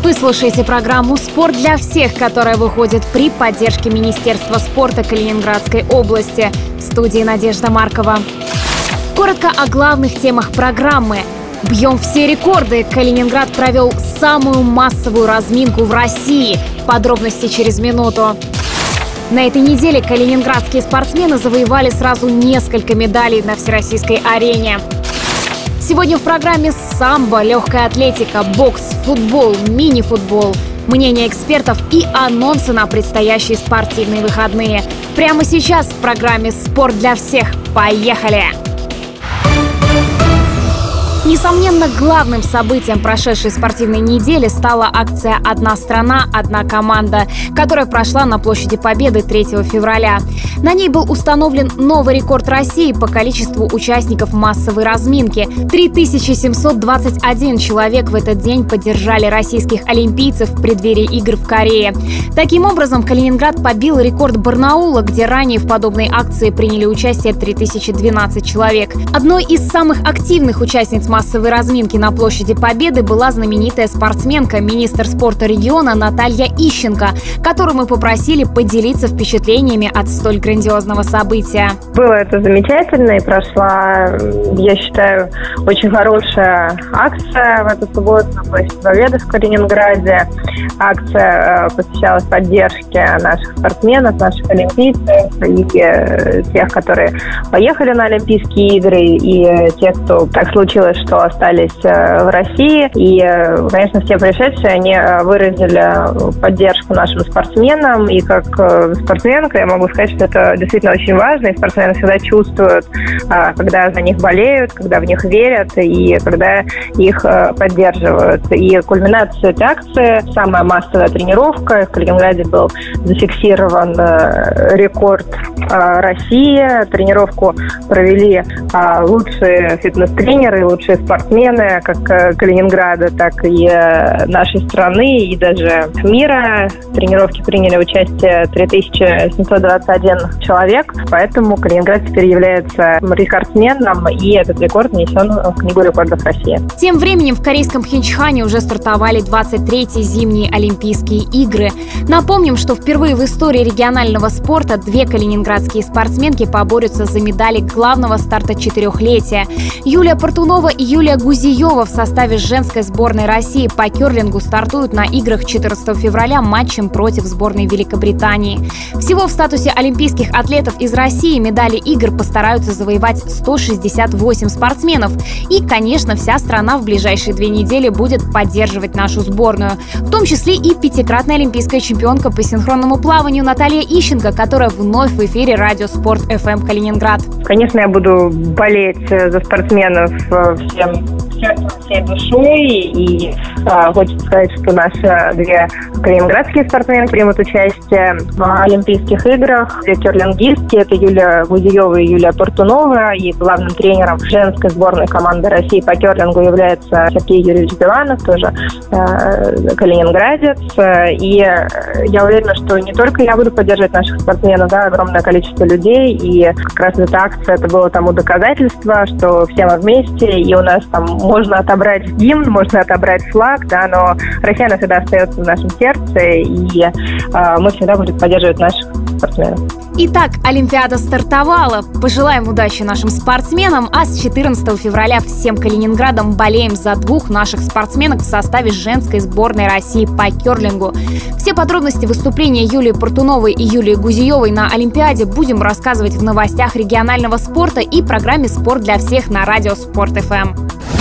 Вы слушаете программу «Спорт для всех», которая выходит при поддержке Министерства спорта Калининградской области. В студии Надежда Маркова. Коротко о главных темах программы. Бьем все рекорды. Калининград провел самую массовую разминку в России. Подробности через минуту. На этой неделе калининградские спортсмены завоевали сразу несколько медалей на всероссийской арене. Сегодня в программе самбо, легкая атлетика, бокс, футбол, мини-футбол, мнения экспертов и анонсы на предстоящие спортивные выходные. Прямо сейчас в программе «Спорт для всех». Поехали! Несомненно, главным событием прошедшей спортивной недели стала акция «Одна страна, одна команда», которая прошла на площади Победы 3 февраля. На ней был установлен новый рекорд России по количеству участников массовой разминки. 3721 человек в этот день поддержали российских олимпийцев в преддверии игр в Корее. Таким образом, Калининград побил рекорд Барнаула, где ранее в подобной акции приняли участие 3012 человек. Одной из самых активных участниц массовой разминки на площади Победы была знаменитая спортсменка, министр спорта региона Наталья Ищенко, которую мы попросили поделиться впечатлениями от столь грандиозного события. Было это замечательно, и прошла, я считаю, очень хорошая акция в эту субботу на площади Победы в Калининграде. Акция посвящалась поддержке наших спортсменов, наших олимпийцев и тех, которые поехали на Олимпийские игры, и тех, кто так случилось, что остались в России. И, конечно, все пришедшие, они выразили поддержку нашим спортсменам. И как спортсменка я могу сказать, что это действительно очень важно. И спортсмены всегда чувствуют, когда за них болеют, когда в них верят и когда их поддерживают. И кульминация этой акции – самая массовая тренировка. В Калининграде был зафиксирован рекорд России. Тренировку провели лучшие фитнес-тренеры, лучшие спортсмены как Калининграда, так и нашей страны, и даже мира. В тренировке приняли участие 3721 человек, поэтому Калининград теперь является рекордсменом, и этот рекорд внесен в Книгу рекордов России. Тем временем в корейском Пхенчхане уже стартовали 23-й зимние Олимпийские игры. Напомним, что впервые в истории регионального спорта две калининградские спортсменки поборются за медали главного старта четырехлетия. Юлия Портунова и Юлия Гузиева в составе женской сборной России по керлингу стартуют на играх 14 февраля матчем против сборной Великобритании. Всего в статусе олимпийских атлетов из России медали игр постараются завоевать 168 спортсменов. И, конечно, вся страна в ближайшие 2 недели будет поддерживать нашу сборную. В том числе и пятикратная олимпийская чемпионка по синхронному плаванию Наталья Ищенко, которая вновь в эфире радио Спорт ФМ Калининград. Конечно, я буду болеть за спортсменов всей душой, и хочется сказать, что наши две калининградские спортсмены примут участие в Олимпийских играх. Две керлингистки — это Юлия Гузиева и Юлия Портунова, и главным тренером женской сборной команды России по керлингу является Сергей Юрьевич Биланов, тоже калининградец. И я уверена, что не только я буду поддерживать наших спортсменов, огромное количество людей, и как раз эта акция — это было тому доказательство, что все мы вместе, и у нас там можно отобрать гимн, можно отобрать флаг, но Россия навсегда остается в нашем сердце, и мы всегда будем поддерживать наших спортсменов. Итак, Олимпиада стартовала. Пожелаем удачи нашим спортсменам, а с 14 февраля всем Калининградом болеем за 2 наших спортсменок в составе женской сборной России по керлингу. Все подробности выступления Юлии Портуновой и Юлии Гузиевой на Олимпиаде будем рассказывать в новостях регионального спорта и программе «Спорт для всех» на радио Спорт ФМ.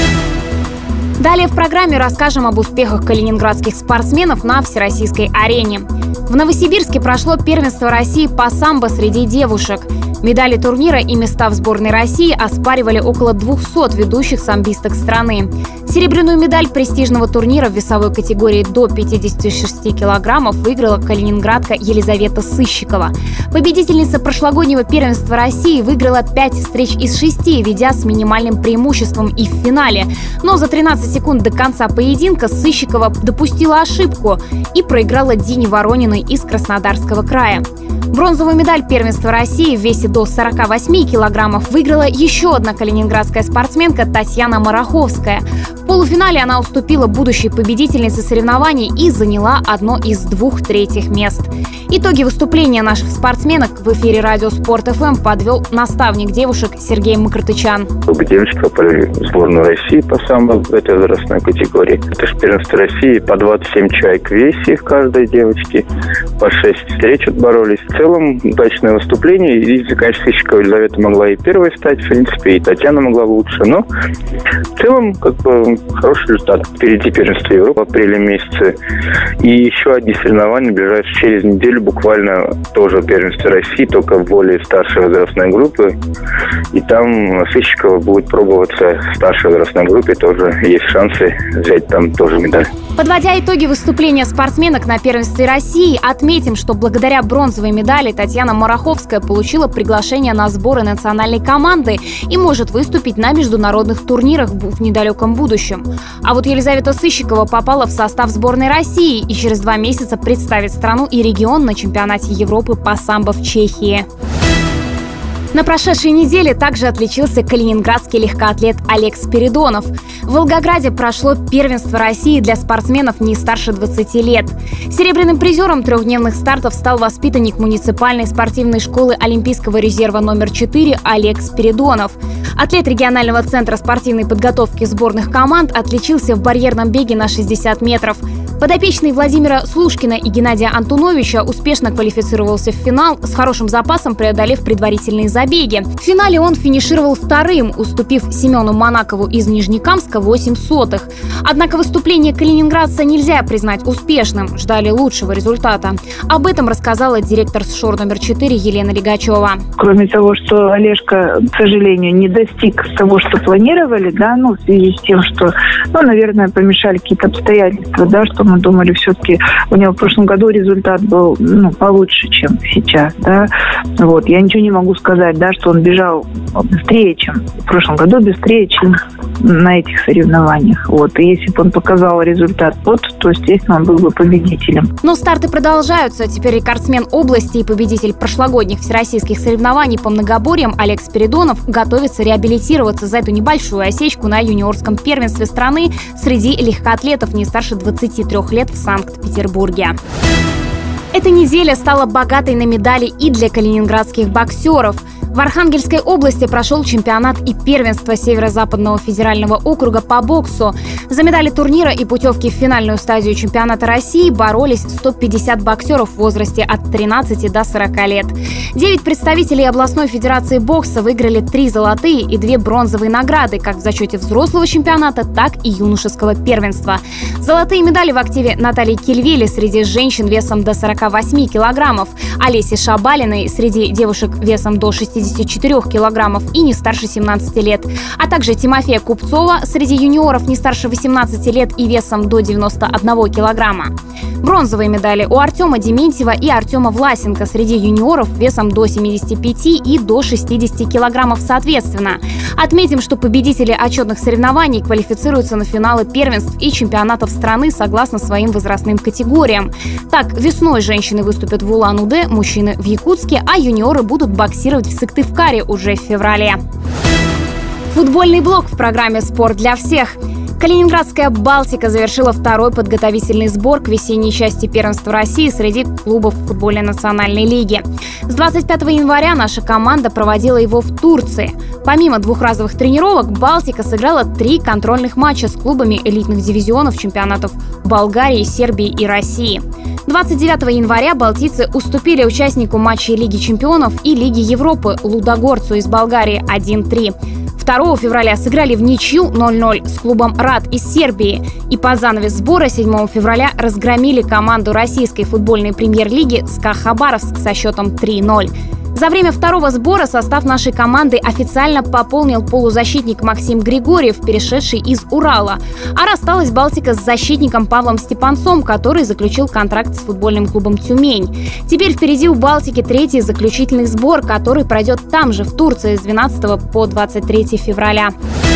Далее в программе расскажем об успехах калининградских спортсменов на всероссийской арене. В Новосибирске прошло первенство России по самбо среди девушек. Медали турнира и места в сборной России оспаривали около 200 ведущих самбисток страны. Серебряную медаль престижного турнира в весовой категории до 56 килограммов выиграла калининградка Елизавета Сыщикова. Победительница прошлогоднего первенства России выиграла 5 встреч из 6, ведя с минимальным преимуществом и в финале. Но за 13 секунд до конца поединка Сыщикова допустила ошибку и проиграла Дине Ворониной из Краснодарского края. Бронзовую медаль первенства России в весе до 48 килограммов выиграла еще одна калининградская спортсменка Татьяна Мараховская. В полуфинале она уступила будущей победительнице соревнований и заняла одно из 2 третьих мест. Итоги выступления наших спортсменок в эфире радио Спорт ФМ подвел наставник девушек Сергей Макартычан. Девочки попали в сборную России по самбо в этой возрастной категории. Это же первенство России, по 27 человек в весе в каждой девочке, по 6 встреч отборолись. В целом удачное выступление. И, конечно, Сыщикова Елизавета могла и первой стать, в принципе, и Татьяна могла лучше. Но в целом, хороший результат. Впереди первенство Европы в апреле месяце. И еще одни соревнования ближайшие через неделю, буквально тоже первенство России, только в более старшей возрастной группы. И там Сыщикова будет пробоваться в старшей возрастной группе. Тоже есть шансы взять там тоже медаль. Подводя итоги выступления спортсменок на первенстве России, отметим, что благодаря бронзовой медали Татьяна Мараховская получила приглашение на сборы национальной команды и может выступить на международных турнирах в недалеком будущем. А вот Елизавета Сыщикова попала в состав сборной России и через 2 месяца представит страну и регион на чемпионате Европы по самбо в Чехии. На прошедшей неделе также отличился калининградский легкоатлет Олег Спиридонов. В Волгограде прошло первенство России для спортсменов не старше 20 лет. Серебряным призером 3-дневных стартов стал воспитанник муниципальной спортивной школы Олимпийского резерва номер 4 Олег Спиридонов. Атлет регионального центра спортивной подготовки сборных команд отличился в барьерном беге на 60 метров. Подопечный Владимира Слушкина и Геннадия Антуновича успешно квалифицировался в финал, с хорошим запасом преодолев предварительные забеги. В финале он финишировал 2-м, уступив Семену Монакову из Нижнекамска 8 сотых. Однако выступление калининградца нельзя признать успешным, ждали лучшего результата. Об этом рассказала директор СШОР номер 4 Елена Легачева. Кроме того, что Олежка, к сожалению, не достиг того, что планировали, в связи с тем, что, наверное, помешали какие-то обстоятельства, что мы думали, все-таки у него в прошлом году результат был получше, чем сейчас. Я ничего не могу сказать, что он бежал быстрее, чем в прошлом году, быстрее, чем на этих соревнованиях. И если бы он показал результат то, естественно, он был бы победителем. Но старты продолжаются. Теперь рекордсмен области и победитель прошлогодних всероссийских соревнований по многоборьям Олег Спиридонов готовится реабилитироваться за эту небольшую осечку на юниорском первенстве страны среди легкоатлетов не старше 23 лет в Санкт-Петербурге. Эта неделя стала богатой на медали и для калининградских боксеров. В Архангельской области прошел чемпионат и первенство Северо-Западного федерального округа по боксу. За медали турнира и путевки в финальную стадию чемпионата России боролись 150 боксеров в возрасте от 13 до 40 лет. 9 представителей областной федерации бокса выиграли 3 золотые и 2 бронзовые награды как в зачете взрослого чемпионата, так и юношеского первенства. Золотые медали в активе Натальи Кильвели среди женщин весом до 48 килограммов, Олеси Шабалиной среди девушек весом до 64 килограммов и не старше 17 лет, а также Тимофея Купцова среди юниоров не старше 18 лет и весом до 91 килограмма. Бронзовые медали у Артема Дементьева и Артема Власенко среди юниоров весом до 75 и до 60 килограммов соответственно. Отметим, что победители отчетных соревнований квалифицируются на финалы первенств и чемпионатов страны согласно своим возрастным категориям. Так, весной женщины выступят в Улан-Удэ, мужчины в Якутске, а юниоры будут боксировать в Сыктывкаре уже в феврале. Футбольный блок в программе «Спорт для всех». Калининградская «Балтика» завершила 2-й подготовительный сбор к весенней части первенства России среди клубов футбольной национальной лиги. С 25 января наша команда проводила его в Турции. Помимо 2 разовых тренировок, «Балтика» сыграла 3 контрольных матча с клубами элитных дивизионов чемпионатов Болгарии, Сербии и России. 29 января балтийцы уступили участнику матчей Лиги чемпионов и Лиги Европы Лудогорцу из Болгарии 1-3. 2 февраля сыграли в ничью 0-0 с клубом «Рад» из Сербии. И под занавес сбора 7 февраля разгромили команду российской футбольной премьер-лиги «СКА Хабаровск» со счетом 3-0. За время 2-го сбора состав нашей команды официально пополнил полузащитник Максим Григорьев, перешедший из Урала. А рассталась «Балтика» с защитником Павлом Степанцом, который заключил контракт с футбольным клубом «Тюмень». Теперь впереди у «Балтики» 3-й заключительный сбор, который пройдет там же, в Турции, с 12 по 23 февраля.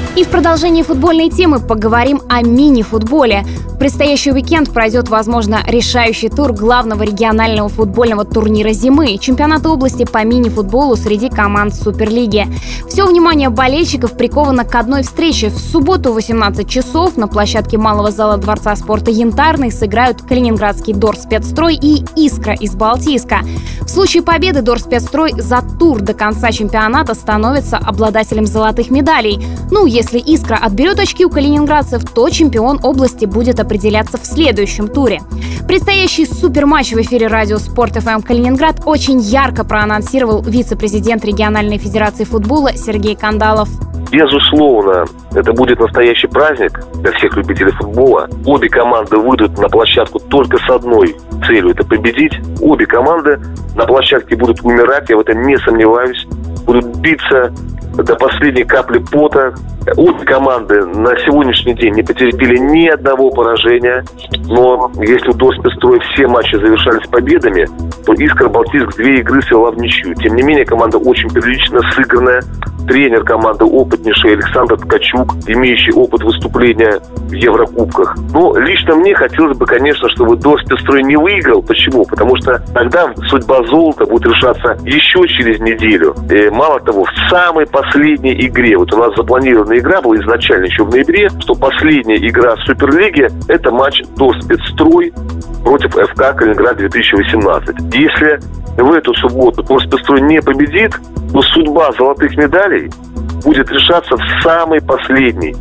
И в продолжении футбольной темы поговорим о мини-футболе. В предстоящий уикенд пройдет, возможно, решающий тур главного регионального футбольного турнира зимы – чемпионата области по мини-футболу среди команд Суперлиги. Все внимание болельщиков приковано к одной встрече. В субботу в 18 часов на площадке малого зала Дворца спорта «Янтарный» сыграют калининградский Дорспецстрой и «Искра» из Балтийска. В случае победы Дорспецстрой за тур до конца чемпионата становится обладателем золотых медалей. Если «Искра» отберет очки у калининградцев, то чемпион области будет определяться в следующем туре. Предстоящий суперматч в эфире радио Спорт ФМ Калининград очень ярко проанонсировал вице-президент региональной федерации футбола Сергей Кандалов. Безусловно, это будет настоящий праздник для всех любителей футбола. Обе команды выйдут на площадку только с одной целью – это победить. Обе команды на площадке будут умирать, я в этом не сомневаюсь, будут биться до последней капли пота. Обе команды на сегодняшний день не потерпели ни одного поражения. Но если у Дорспецстроя все матчи завершались победами, то «Искра» Балтийск 2 игры свела в ничью. Тем не менее, команда очень прилично сыгранная. Тренер команды опытнейший Александр Ткачук, имеющий опыт выступления в Еврокубках. Но лично мне хотелось бы, конечно, чтобы Дорспецстрой не выиграл. Почему? Потому что тогда судьба золота будет решаться еще через неделю. И мало того, в самой последней игре, вот у нас запланированная игра была изначально еще в ноябре, что последняя игра Суперлиги – это матч Дорспецстрой против ФК Калининград 2018. Если в эту субботу Дорспецстрой не победит, то судьба золотых медалей будет решаться в самой последней,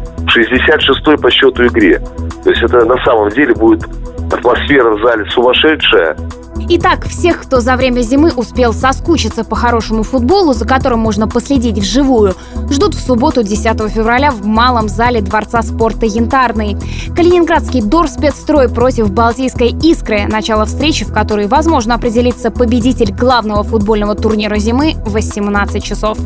66-й по счету игре. То есть это на самом деле будет атмосфера в зале сумасшедшая. Итак, всех, кто за время зимы успел соскучиться по хорошему футболу, за которым можно последить вживую, ждут в субботу 10 февраля в малом зале Дворца спорта «Янтарный». Калининградский Дорспецстрой против Балтийской «Искры». Начало встречи, в которой возможно определиться победитель главного футбольного турнира зимы в 18 часов.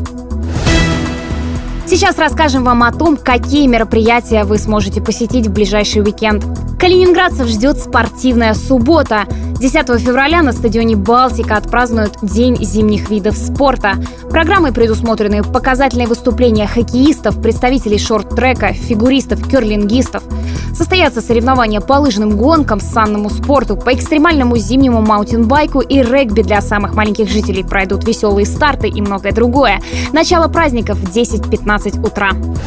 Сейчас расскажем вам о том, какие мероприятия вы сможете посетить в ближайший уикенд. Калининградцев ждет спортивная суббота. 10 февраля на стадионе «Балтика» отпразднуют День зимних видов спорта. Программой предусмотрены показательные выступления хоккеистов, представителей шорт-трека, фигуристов, керлингистов. Состоятся соревнования по лыжным гонкам, санному спорту, по экстремальному зимнему маунтинбайку и регби для самых маленьких жителей. Пройдут веселые старты и многое другое. Начало праздников в 10-15 утра.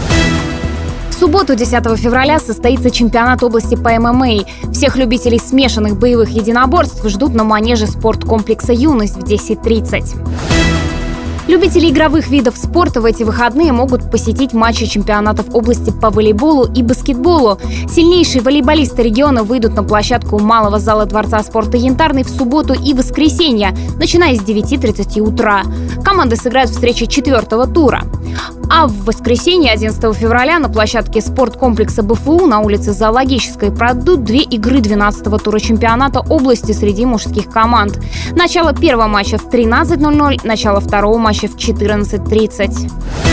В субботу, 10 февраля, состоится чемпионат области по ММА. Всех любителей смешанных боевых единоборств ждут на манеже спорткомплекса «Юность» в 10:30. Любители игровых видов спорта в эти выходные могут посетить матчи чемпионатов области по волейболу и баскетболу. Сильнейшие волейболисты региона выйдут на площадку малого зала Дворца спорта «Янтарный» в субботу и воскресенье, начиная с 9:30 утра. Команды сыграют встречи 4-го тура. А в воскресенье, 11 февраля, на площадке спорткомплекса БФУ на улице Зоологической пройдут 2 игры 12-го тура чемпионата области среди мужских команд. Начало первого матча в 13:00, начало второго матча в 14:30.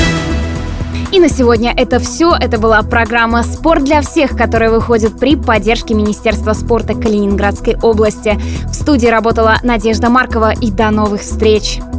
И на сегодня это все. Это была программа «Спорт для всех», которая выходит при поддержке Министерства спорта Калининградской области. В студии работала Надежда Маркова, и до новых встреч!